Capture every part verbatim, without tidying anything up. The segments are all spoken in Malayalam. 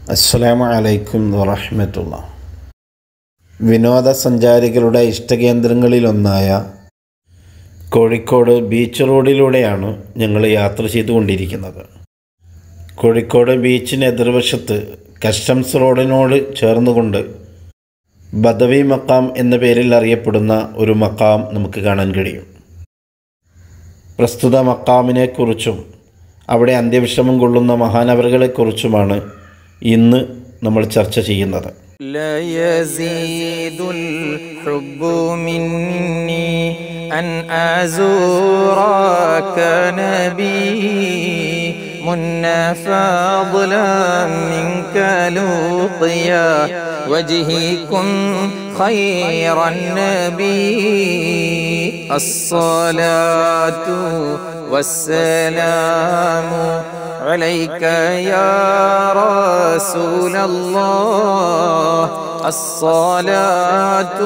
അസ്സലാമു അലൈക്കും വറഹ്മത്തുള്ളാഹി. വിനോദസഞ്ചാരികളുടെ ഇഷ്ടകേന്ദ്രങ്ങളിലൊന്നായ കോഴിക്കോട് ബീച്ച് റോഡിലൂടെയാണ് ഞങ്ങൾ യാത്ര ചെയ്തുകൊണ്ടിരിക്കുന്നത്. കോഴിക്കോട് ബീച്ചിന് എതിർവശത്ത് കസ്റ്റംസ് റോഡിനോട് ചേർന്നുകൊണ്ട് ബദവി മക്കാം എന്ന പേരിൽ അറിയപ്പെടുന്ന ഒരു മക്കാം നമുക്ക് കാണാൻ കഴിയും. പ്രസ്തുത മക്കാമിനെക്കുറിച്ചും അവിടെ അന്ത്യവിശ്രമം കൊള്ളുന്ന മഹാനവറുകളെക്കുറിച്ചുമാണ് ഇന്ന് നമ്മൾ ചർച്ച ചെയ്യുന്നത്. لا يزيد الحب مني أن أزورك نبي منا فضلا منك لقيا وجهكم خير النبي الصلاة والسلام عليك يا رسول الله الصلاة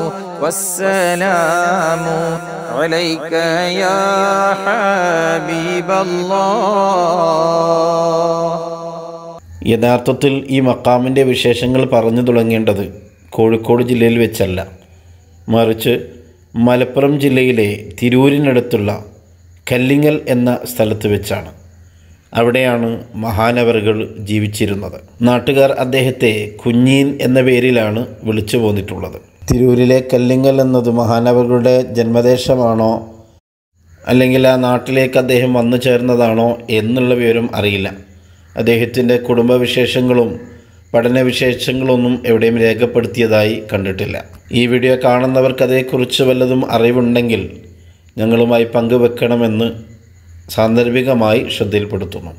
والسلام عليك يا حبيب الله. യഥാർത്ഥത്തിൽ ഈ മക്കാമിൻ്റെ വിശേഷങ്ങൾ പറഞ്ഞു തുടങ്ങേണ്ടത് കോഴിക്കോട് ജില്ലയിൽ വെച്ചല്ല, മറിച്ച് മലപ്പുറം ജില്ലയിലെ തിരൂരിനടുത്തുള്ള കല്ലിങ്ങൽ എന്ന സ്ഥലത്ത് വെച്ചാണ്. അവിടെയാണ് മഹാനവറുകൾ ജീവിച്ചിരുന്നത്. നാട്ടുകാർ അദ്ദേഹത്തെ കുഞ്ഞീൻ എന്ന പേരിലാണ് വിളിച്ചു പോന്നിട്ടുള്ളത്. തിരൂരിലെ കല്ലിങ്ങൽ എന്നത് മഹാനവറുകളുടെ ജന്മദേശമാണോ അല്ലെങ്കിൽ ആ നാട്ടിലേക്ക് അദ്ദേഹം വന്നു ചേർന്നതാണോ എന്നുള്ള വിവരം അറിയില്ല. അദ്ദേഹത്തിൻ്റെ കുടുംബവിശേഷങ്ങളും പഠനവിശേഷങ്ങളൊന്നും എവിടെയും രേഖപ്പെടുത്തിയതായി കണ്ടിട്ടില്ല. ഈ വീഡിയോ കാണുന്നവർക്ക് അതേക്കുറിച്ച് വല്ലതും അറിവുണ്ടെങ്കിൽ ഞങ്ങളുമായി പങ്കുവെക്കണമെന്ന് സാന്ദർഭികമായി ശ്രദ്ധയിൽപ്പെടുത്തുന്നു.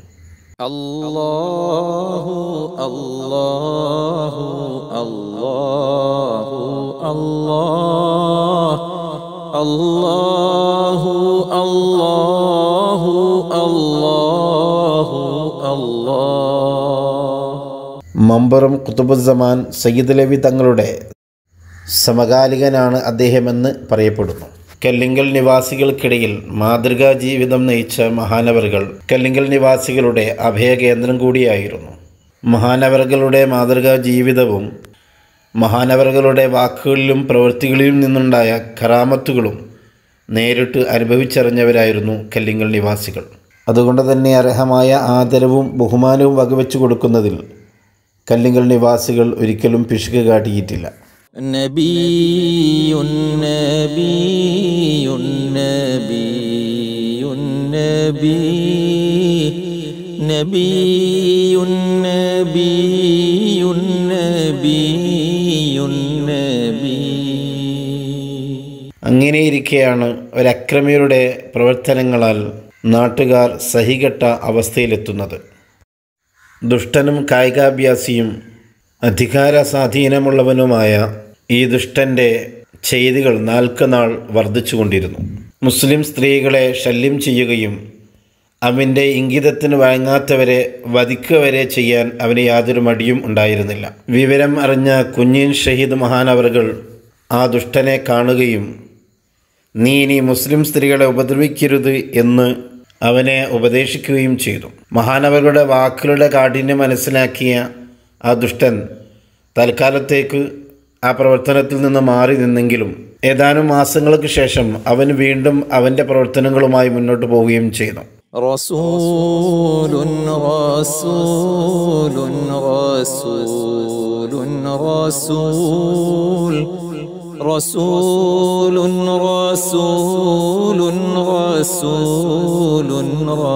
അല്ലാഹു അല്ലാഹു അല്ലാഹു അല്ലാഹു അല്ലാഹു അല്ലാഹു അല്ലാഹു അല്ലാഹു. മമ്പറും ഖുതുബുസ്സമാൻ സയ്യിദ് അലവി തങ്ങളുടെ സമകാലികനാണ് അദ്ദേഹമെന്ന് പറയപ്പെടുന്നു. കല്ലിങ്കൽ നിവാസികൾക്കിടയിൽ മാതൃകാ ജീവിതം നയിച്ച മഹാനവറുകൾ കല്ലിങ്കൽ നിവാസികളുടെ അഭയകേന്ദ്രം കൂടിയായിരുന്നു. മഹാനവറുകളുടെ മാതൃകാ ജീവിതവും മഹാനവറുകളുടെ വാക്കുകളിലും പ്രവൃത്തികളിലും നിന്നുണ്ടായ കറാമത്തുകളും നേരിട്ട് അനുഭവിച്ചറിഞ്ഞവരായിരുന്നു കല്ലിങ്കൽ നിവാസികൾ. അതുകൊണ്ട് തന്നെ അർഹമായ ആദരവും ബഹുമാനവും വകവെച്ചു കൊടുക്കുന്നതിൽ കല്ലിങ്കൽ നിവാസികൾ ഒരിക്കലും പിശുക്ക് കാട്ടിയിട്ടില്ല. നബിയുൻ നബിയുൻ നബിയുൻ നബി നബിയുൻ നബിയുൻ നബിയുൻ നബി. അങ്ങനെയിരിക്കെയാണ് ഒരക്രമിയുടെ പ്രവർത്തനങ്ങളാൽ നാട്ടുകാർ സഹികെട്ട അവസ്ഥയിലെത്തുന്നത്. ദുഷ്ടനും കായികാഭ്യാസിയും അധികാര സ്വാധീനമുള്ളവനുമായ ഈ ദുഷ്ടൻ്റെ ചെയ്തികൾ നാൾക്കുനാൾ വർദ്ധിച്ചുകൊണ്ടിരുന്നു. മുസ്ലിം സ്ത്രീകളെ ശല്യം ചെയ്യുകയും അവൻ്റെ ഇംഗിതത്തിന് വഴങ്ങാത്തവരെ വധിക്കുക വരെ ചെയ്യാൻ അവന് യാതൊരു മടിയും ഉണ്ടായിരുന്നില്ല. വിവരം അറിഞ്ഞ കുഞ്ഞീൻ ഷഹീദ് മഹാനവറുകൾ ആ ദുഷ്ടനെ കാണുകയും നീ ഇനി മുസ്ലിം സ്ത്രീകളെ ഉപദ്രവിക്കരുത് എന്ന് അവനെ ഉപദേശിക്കുകയും ചെയ്തു. മഹാനവറുകളുടെ വാക്കുകളുടെ കാഠിന്യം മനസ്സിലാക്കിയ ആ ദുഷ്ടൻ തൽക്കാലത്തേക്ക് ആ പ്രവർത്തനത്തിൽ നിന്ന് മാറി നിന്നെങ്കിലും ഏതാനും മാസങ്ങൾക്ക് ശേഷം അവൻ വീണ്ടും അവൻ്റെ പ്രവർത്തനങ്ങളുമായി മുന്നോട്ട് പോവുകയും ചെയ്തു. റസൂലുൻ റസൂലുൻ റസൂലുൻ റസൂൽ റസൂലുൻ റസൂലുൻ റസൂലുൻ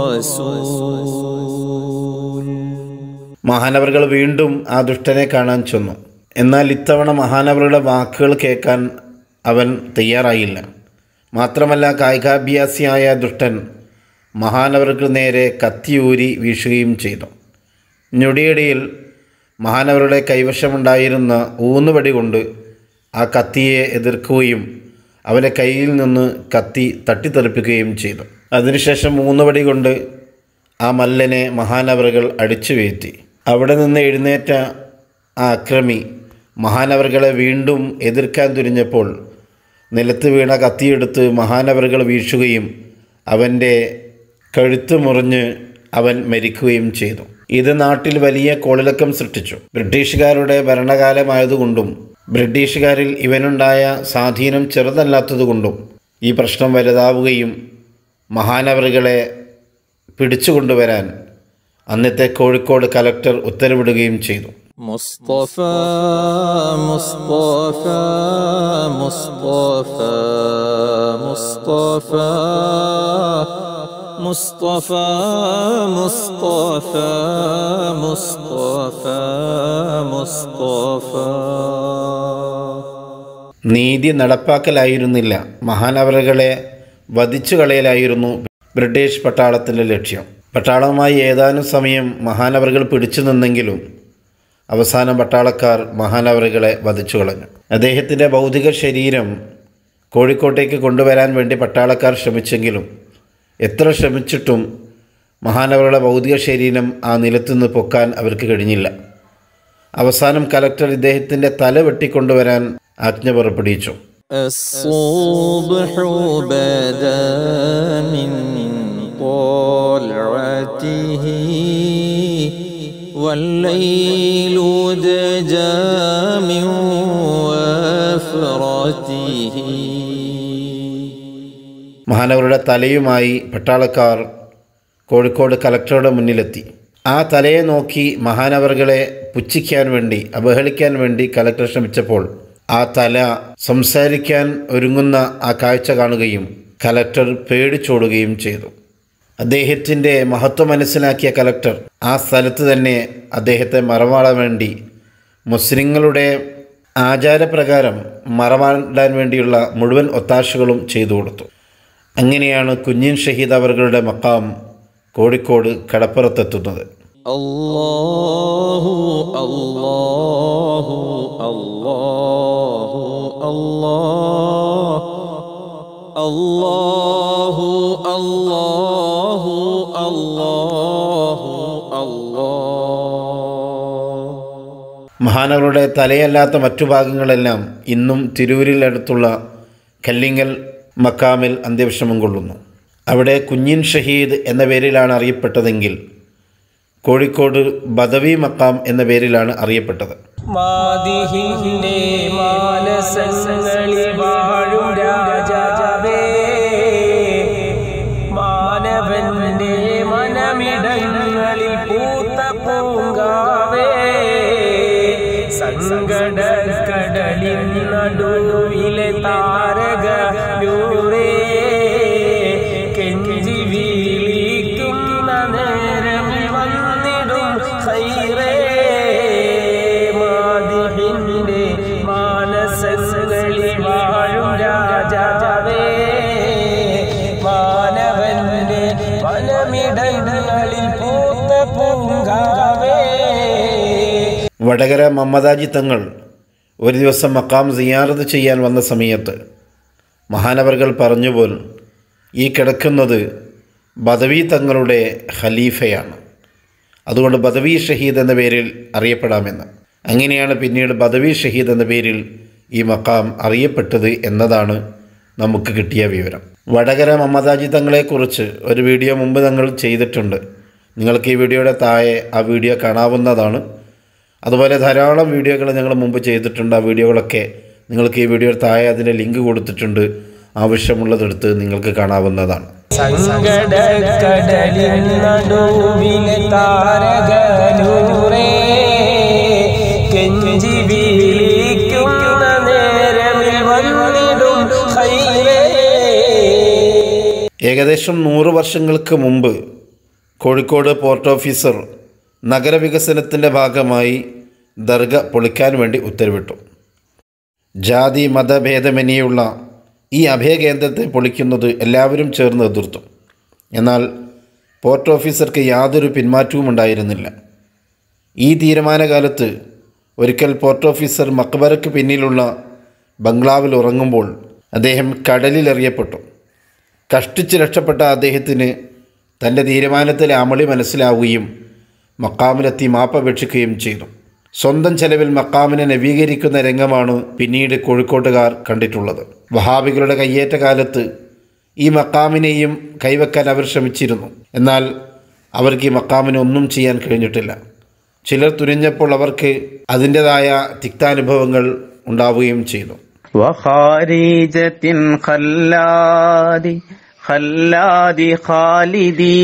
റസൂൽ. മഹാനവറുകൾ വീണ്ടും ആ ദുഷ്ടനെ കാണാൻ ചെന്നു. എന്നാൽ ഇത്തവണ മഹാനവറുകളുടെ വാക്കുകൾ കേൾക്കാൻ അവൻ തയ്യാറായില്ല. മാത്രമല്ല കായികാഭ്യാസിയായ ദുഷ്ടൻ മഹാനവറുകൾക്ക് നേരെ കത്തിയൂരി വീശുകയും ചെയ്തു. ഞൊടിയിടയിൽ മഹാനവറുടെ കൈവശമുണ്ടായിരുന്ന ഊന്നുവടി കൊണ്ട് ആ കത്തിയെ എതിർക്കുകയും അവൻ്റെ കയ്യിൽ നിന്ന് കത്തി തട്ടിത്തെറിപ്പിക്കുകയും ചെയ്തു. അതിനുശേഷം ഊന്നുവടി കൊണ്ട് ആ മല്ലനെ മഹാനവറുകൾ അടിച്ചു വീഴ്ത്തി. അവിടെ നിന്ന് എഴുന്നേറ്റ ആ അക്രമി മഹാനവറുകളെ വീണ്ടും എതിർക്കാൻ തുനിഞ്ഞപ്പോൾ നിലത്ത് വീണ കത്തിയെടുത്ത് മഹാനവറുകൾ വീശുകയും അവൻ്റെ കഴുത്ത് മുറിഞ്ഞ് അവൻ മരിക്കുകയും ചെയ്തു. ഇത് നാട്ടിൽ വലിയ കോളിളക്കം സൃഷ്ടിച്ചു. ബ്രിട്ടീഷുകാരുടെ ഭരണകാലമായതുകൊണ്ടും ബ്രിട്ടീഷുകാരിൽ ഇവനുണ്ടായ സ്വാധീനം ചെറുതല്ലാത്തതുകൊണ്ടും ഈ പ്രശ്നം വലുതാവുകയും മഹാനവറുകളെ പിടിച്ചുകൊണ്ടുവരാൻ അന്നത്തെ കോഴിക്കോട് കലക്ടർ ഉത്തരവിടുകയും ചെയ്തു. മുസ്തഫ മുസ്തഫ മുസ്തഫ മുസ്തഫ മുസ്തഫ മുസ്തഫ മുസ്തഫ മുസ്തഫ. നീതി നടപ്പാക്കലായിരുന്നില്ല, മഹാനവറുകളെ വധിച്ചു കളയലായിരുന്നു ബ്രിട്ടീഷ് പട്ടാളത്തിൻ്റെ ലക്ഷ്യം. പട്ടാളവുമായി ഏതാനും സമയം മഹാനവറുകൾ പിടിച്ചു നിന്നെങ്കിലും അവസാനം പട്ടാളക്കാർ മഹാനവറുകളെ വധിച്ചു കളഞ്ഞു. അദ്ദേഹത്തിൻ്റെ ഭൗതിക ശരീരം കോഴിക്കോട്ടേക്ക് കൊണ്ടുവരാൻ വേണ്ടി പട്ടാളക്കാർ ശ്രമിച്ചെങ്കിലും എത്ര ശ്രമിച്ചിട്ടും മഹാനവറുടെ ഭൗതിക ശരീരം ആ നിലത്തുനിന്ന് പൊക്കാൻ അവർക്ക് കഴിഞ്ഞില്ല. അവസാനം കലക്ടർ ഇദ്ദേഹത്തിൻ്റെ തല വെട്ടിക്കൊണ്ടുവരാൻ ആജ്ഞ പുറപ്പെടുവിച്ചു. الصبح بدا من طلعته والليل دجى من وفرته. മഹാനവറുടെ തലയുമായി പട്ടാളക്കാർ കോഴിക്കോട് കലക്ടറുടെ മുന്നിലെത്തി. ആ തലയെ നോക്കി മഹാനവറുകളെ പുച്ഛിക്കാൻ വേണ്ടി, അപഹേളിക്കാൻ വേണ്ടി കലക്ടർ ശ്രമിച്ചപ്പോൾ ആ തല സംസാരിക്കാൻ ഒരുങ്ങുന്ന ആ കാഴ്ച കാണുകയും കലക്ടർ പേടിച്ചോടുകയും ചെയ്തു. അദ്ദേഹത്തിൻ്റെ മഹത്വം മനസ്സിലാക്കിയ കലക്ടർ ആ സ്ഥലത്ത് തന്നെ അദ്ദേഹത്തെ മറമാടാൻ വേണ്ടി മുസ്ലിങ്ങളുടെ ആചാരപ്രകാരം മറമാടാൻ വേണ്ടിയുള്ള മുഴുവൻ ഒത്താശകളും ചെയ്തു കൊടുത്തു. അങ്ങനെയാണ് കുഞ്ഞിൻ ഷഹീദ് അവരുടെ മഖാം കോഴിക്കോട് കടപ്പുറത്തെത്തുന്നത്. അല്ലാഹു അല്ലാഹു അല്ലാഹു അല്ലാഹു അല്ലാഹു അല്ലാഹു അല്ലാഹു അല്ലാഹു. മഹാനവറുടെ തലയല്ലാത്ത മറ്റു ഭാഗങ്ങളെല്ലാം ഇന്നും തിരൂരിലടുത്തുള്ള കല്ലിങ്ങൽ മക്കാമിൽ അന്ത്യവിശ്രമം കൊള്ളുന്നു. അവിടെ കുഞ്ഞിൻ ഷഹീദ് എന്ന പേരിലാണ് അറിയപ്പെട്ടതെങ്കിൽ കോഴിക്കോട് ബദവി മക്കാം എന്ന പേരിലാണ് അറിയപ്പെട്ടത്. മാദിഹിന്റെ മാനസങ്ങളിൽ വാഴും രാജാവേ, മാനവന്റെ മനമിടങ്ങളിൽ പൂത്ത പൂങ്കാവേ, സങ്കടക്കടലിൻ നടുവിലെ താരക നൂറേ, കെഞ്ചി വീളിക്കുന്ന നേരം വന്നിടും ഖൈറേ, മാദിഹിന്റെ മാനസങ്ങളിൽ വാഴും രാജാവേ, മാനവന്റെ മനമിടങ്ങളിൽ പൂത്ത പൂങ്കാവേ. വടകര മമ്മദാജി തങ്ങൾ ഒരു ദിവസം മക്കാം സിയാറത്ത് ചെയ്യാൻ വന്ന സമയത്ത് മഹാനവറുകൾ പറഞ്ഞുപോൽ ഈ കിടക്കുന്നത് ബദവി തങ്ങളുടെ ഖലീഫയാണ്, അതുകൊണ്ട് ബദവി ഷഹീദ് എന്ന പേരിൽ അറിയപ്പെടാമെന്ന്. അങ്ങനെയാണ് പിന്നീട് ബദവി ഷഹീദ് എന്ന പേരിൽ ഈ മക്കാം അറിയപ്പെട്ടത് എന്നതാണ് നമുക്ക് കിട്ടിയ വിവരം. വടകര മമ്മദാജി തങ്ങളെക്കുറിച്ച് ഒരു വീഡിയോ മുമ്പ് ഞങ്ങൾ ചെയ്തിട്ടുണ്ട്. നിങ്ങൾക്ക് ഈ വീഡിയോയുടെ താഴെ ആ വീഡിയോ കാണാവുന്നതാണ്. അതുപോലെ ധാരാളം വീഡിയോകൾ ഞങ്ങൾ മുമ്പ് ചെയ്തിട്ടുണ്ട്. ആ വീഡിയോകളൊക്കെ നിങ്ങൾക്ക് ഈ വീഡിയോയുടെ താഴെ അതിൻ്റെ ലിങ്ക് കൊടുത്തിട്ടുണ്ട്. ആവശ്യമുള്ളതെടുത്ത് നിങ്ങൾക്ക് കാണാവുന്നതാണ്. സങ്കടക്കടലിൻ നടുവിലെ താരകനൂറേ, കെഞ്ചി വീളിക്കുന്ന നേരമിൽ വന്നിടും ഖൈറേ. ഏകദേശം നൂറ് വർഷങ്ങൾക്ക് മുമ്പ് കോഴിക്കോട് പോർട്ട് ഓഫീസർ നഗരവികസനത്തിൻ്റെ ഭാഗമായി ദർഗ പൊളിക്കാൻ വേണ്ടി ഉത്തരവിട്ടു. ജാതി മതഭേദമന്യേയുള്ള ഈ അഭയകേന്ദ്രത്തെ പൊളിക്കുന്നത് എല്ലാവരും ചേർന്ന് എതിർത്തു. എന്നാൽ പോർട്ട് ഓഫീസർക്ക് യാതൊരു പിന്മാറ്റവും ഉണ്ടായിരുന്നില്ല. ഈ തീരുമാനകാലത്ത് ഒരിക്കൽ പോർട്ട് ഓഫീസർ മക്ബറയ്ക്ക് പിന്നിലുള്ള ബംഗ്ലാവിൽ ഉറങ്ങുമ്പോൾ അദ്ദേഹം കടലിലെറിയപ്പെട്ടു. കഷ്ടിച്ച് രക്ഷപ്പെട്ട അദ്ദേഹത്തിന് തൻ്റെ തീരുമാനത്തിലെ അമളി മനസ്സിലാവുകയും മക്കാമിലെത്തി മാപ്പപേക്ഷിക്കുകയും ചെയ്തു. സ്വന്തം ചെലവിൽ മക്കാമിനെ നവീകരിക്കുന്ന രംഗമാണ് പിന്നീട് കോഴിക്കോട്ടുകാർ കണ്ടിട്ടുള്ളത്. വഹാബികളുടെ കയ്യേറ്റ കാലത്ത് ഈ മക്കാമിനെയും കൈവെക്കാൻ അവർ ശ്രമിച്ചിരുന്നു. എന്നാൽ അവർക്ക് ഈ മക്കാമിന് ഒന്നും ചെയ്യാൻ കഴിഞ്ഞിട്ടില്ല. ചിലർ തുനിഞ്ഞപ്പോൾ അവർക്ക് അതിൻ്റെതായ തിക്താനുഭവങ്ങൾ ഉണ്ടാവുകയും ചെയ്തു. വഖാരിജത്തിൻ ഖല്ലാദി ഖല്ലാദി ഖാലിദി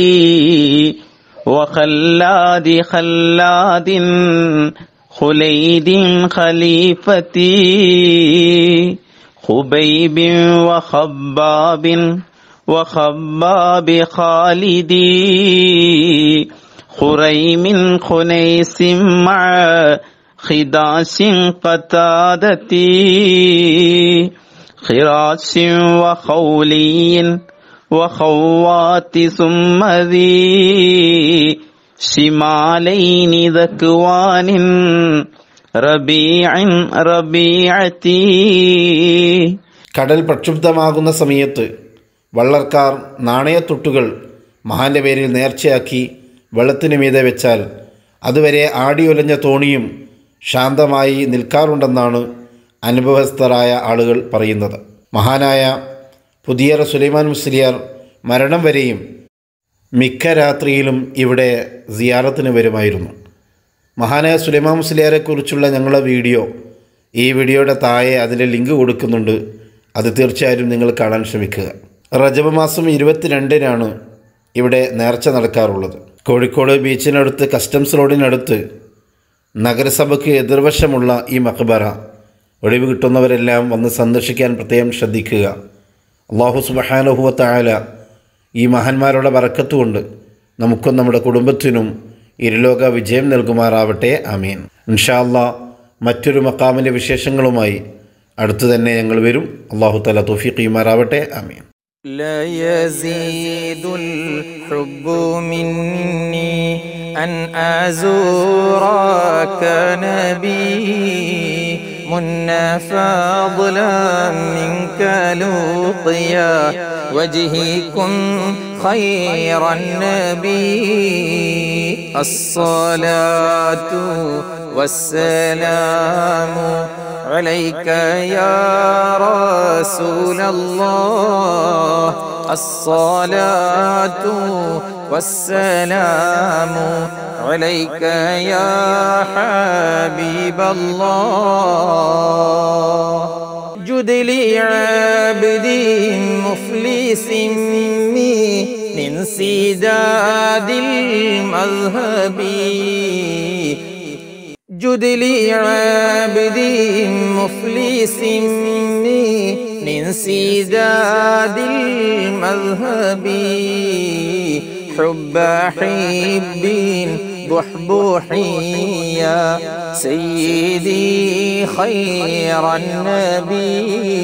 വഖല്ലാദി ഖല്ലാദിൻ ഖുലൈദിൻ ഖലീഫതി ഖുബൈബിൻ വഖബ്ബാബിൻ വഖബ്ബാബി ഖാലിദി ഖുറൈമിൻ ഖുനൈസിൻ മഅ ഖിദാശിൻ ഖതാദതി ഖിറാശിൻ വഖൗലിൻ വഖവാതി സുമ്മദി ശിമാലൈനി ദക്വാനിൻ റബീഇൻ റബീഅതി. കടൽ പ്രക്ഷുബ്ധമാകുന്ന സമയത്ത് വള്ളർക്കാർ നാണയത്തുട്ടുകൾ മഹാന്റെ പേരിൽ നേർച്ചയാക്കി വെള്ളത്തിനു മീതെ വെച്ചാൽ അതുവരെ ആടിയൊലഞ്ഞ തോണിയും ശാന്തമായി നിൽക്കാറുണ്ടെന്നാണ് അനുഭവസ്ഥരായ ആളുകൾ പറയുന്നത്. മഹാനായ പുതിയറ സുലൈമാൻ മുസ്ലിയാർ മരണം വരെയും മിക്ക രാത്രിയിലും ഇവിടെ സിയാറത്തിന് വരുമായിരുന്നു. മഹാനായ സുലൈമാൻ മുസ്ലിയാരെക്കുറിച്ചുള്ള ഞങ്ങളുടെ വീഡിയോ ഈ വീഡിയോയുടെ താഴെ അതിൻ്റെ ലിങ്ക് കൊടുക്കുന്നുണ്ട്. അത് തീർച്ചയായും നിങ്ങൾ കാണാൻ ശ്രമിക്കുക. റജബ് മാസം ഇരുപത്തിരണ്ടിനാണ് ഇവിടെ നേർച്ച നടക്കാറുള്ളത്. കോഴിക്കോട് ബീച്ചിനടുത്ത് കസ്റ്റംസ് റോഡിനടുത്ത് നഗരസഭയ്ക്ക് എതിർവശമുള്ള ഈ മഖബറ ഒഴിവ് കിട്ടുന്നവരെല്ലാം വന്ന് സന്ദർശിക്കാൻ പ്രത്യേകം ശ്രദ്ധിക്കുക. അല്ലാഹു സുബ്ഹാനഹു വ തആല ഈ മഹാന്മാരുടെ ബറക്കത്ത് കൊണ്ട് നമുക്കും നമ്മുടെ കുടുംബത്തിനും ഇരുലോക വിജയം നൽകുമാറാവട്ടെ. ആമീൻ. ഇൻഷാ അല്ലാഹ് മറ്റൊരു മഖാമിൻ്റെ വിശേഷങ്ങളുമായി അടുത്തു തന്നെ ഞങ്ങൾ വരും. അല്ലാഹു തആല തൗഫീഖ് ചെയ്യുമാറാവട്ടെ. ആമീൻ. لا يزيد الحب مني أن أزورك نبي منا فضلا منك لقيا وجهكم خير النبي الصلاة والسلام عليك يا رسول الله الصلاة والسلام عليك يا حبيب الله جد لي عبدي مفلس من سداد المذهب جد لي عبدي مفلس من سداد المذهب حب حب بحبوحي يا سيدي خير النبي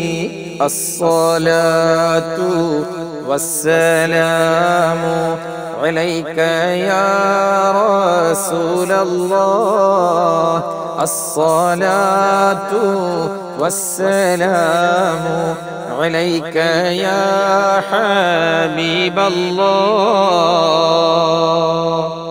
الصلاة والسلام عليك يا رسول الله الصلاة والسلام عليك يا حبيب الله.